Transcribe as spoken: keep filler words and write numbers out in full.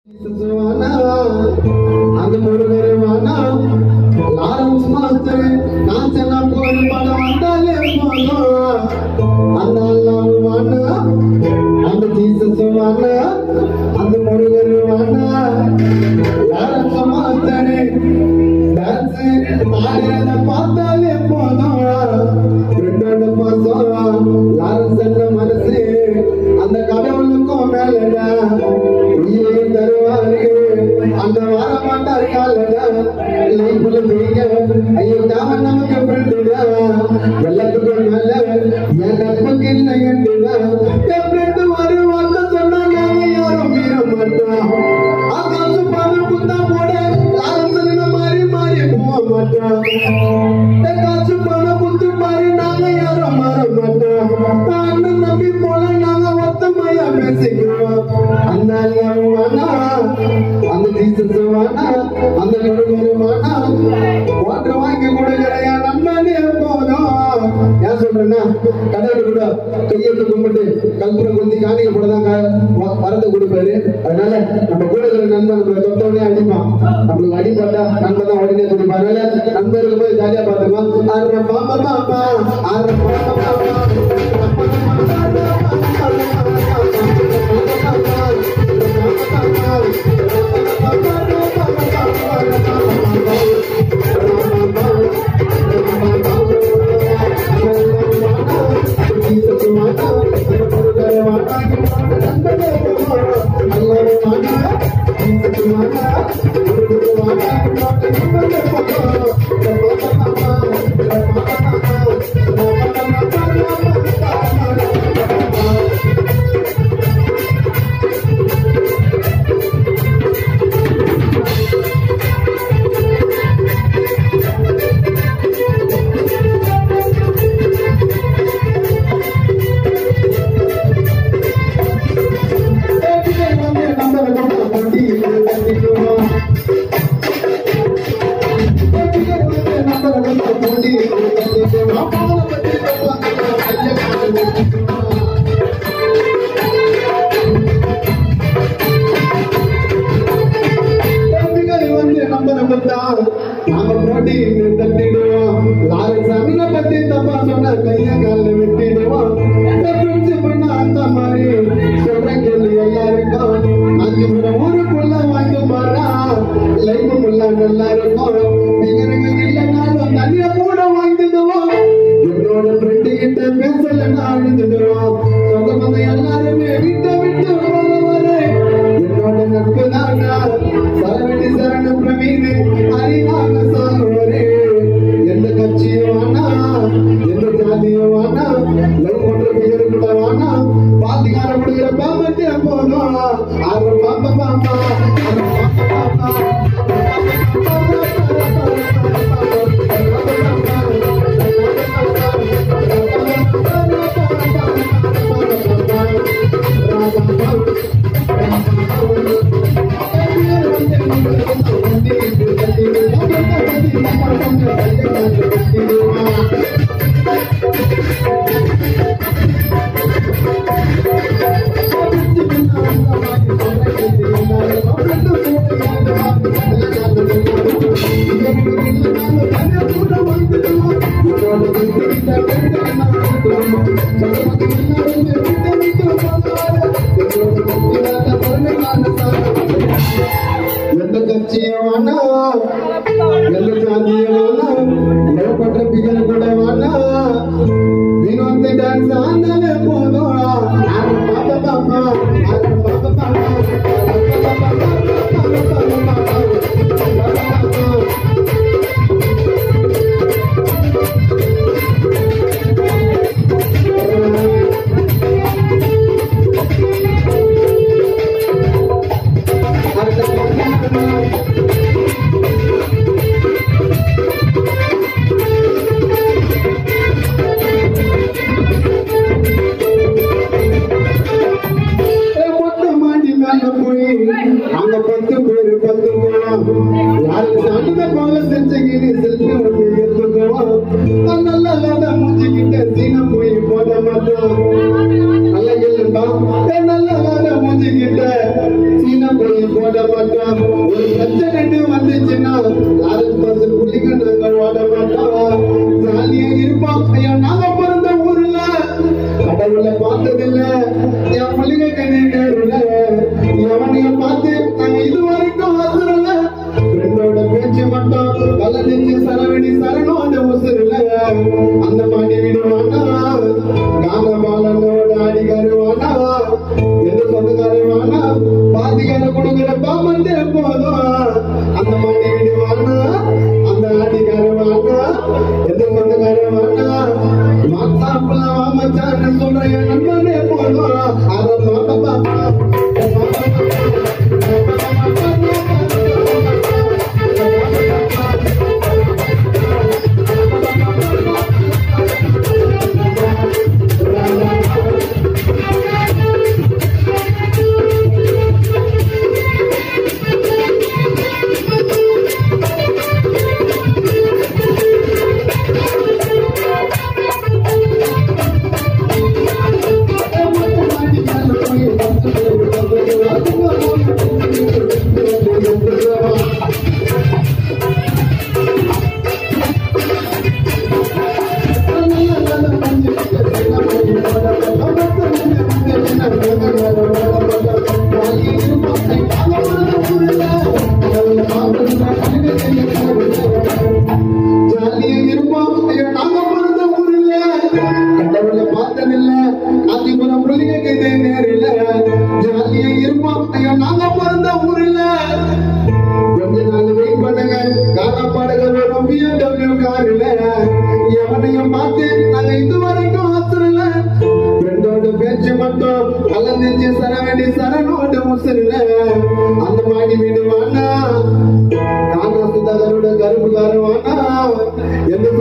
அந்த முருகருவானா Lawrence master நான் சென்ன போய் படம் வந்தாலே போனோம் அந்த அல்லாஹ்வானா அந்த ஜீசஸ்வானா அந்த முருகருவானா லாரன்ஸ் மாஸ்டர் டான்ஸ் ஆடுறத பார்த்தாலே போனோம் ரெண்டோட பாசம் லாரன்ஸ் என்ற மனசு அந்த கடவுளுக்கும் மேலடா தருவாரு அந்த வர மாட்டாரு ஐயோ தாம நமக்கு ஃப்ரெண்டுடா வெள்ளத்துக்கு மேல என் நட்புக்கு இல்லை என்றுடா என் ஃப்ரெண்டு ஒரு வார்த்தை சொன்னா நாங்க யாரும் மீற மாட்டோம் ஆகாசு பாரு புத்தா போட லாரன்ஸ் மாறி மாறி போக மாட்டோம் காசு பண புத்து பாரு நாங்க யாரும் மாற மாட்டோம் அண்ணன் நம்பி போல நாங்க ஒத்தமையா பேசிக்கிறோம் அந்த அந்த ஜீசஸ்வானா அந்த முருகருவானா வாட்டர் வாங்கி கொடுக்கிறையா நம்மளே போதும் ஏன் சொல்றேன்னா கடவுள் கூட கையெழுத்து கும்பிட்டு கல்பனை குந்தி காணிக்க போடதாங்க வரத்தை கொடுப்பாரு அதனால நம்ம கூட இருக்கிற நண்பன் நம்மளை தொட்டோடனே அடிப்பான் நம்மளுக்கு அடிப்பட்டா நண்பன் தான் உடனே கொடுப்பான் அதனால நண்பர்கள் போய் ஜாலியா பார்த்துக்கலாம் ஆறு பாப்பா பாப்பா ஆறு பாப்பா நல்ல நல்ல மூஞ்சிக்கிட்ட சீனா போய் போட மாட்டோம். ஒரு பிரச்சனை வந்துச்சுன்னா யாருக்கு பத்து புள்ளிக்கு நாங்க ஓட மாட்டோம். ஜாலியா இருப்போம். ஐயோ நாங்க பிறந்த ஊர்ல கடவுளை பார்த்ததில்ல. என் புள்ளிங்க கண்ணீர்ல எவனையும் பார்த்து நாங்க இது வரைக்கும் வசூல. ஃப்ரெண்டோட பேச்சு மட்டும் கல நெஞ்சு சரவணி சரணோட உசுருல. அந்த மாடி விடுவானா கானபாலனோட அடிகாருவானா எது சொந்தக்காரவானா பாதிகார கொடுக்குற பாமந்தே போதும். அந்த மாடி விடுவானா அந்த அடிகாரவானா எது சொந்தக்காரவானா மாத்தாப்புல மாமச்சான்னு சொல்ற என் நண்பனே போதும். அதை பாப்பா எவனையும் பார்த்து நாங்க இது வரைக்கும் ஆசரல. ஃப்ரெண்டோட பேச்சு மட்டும் கல நெஞ்சு சரவணி சரணோட முசுருல. அந்த மாடி வீடு வானா நாங்க சுதாகரோட கருப்பு காரவானா எந்த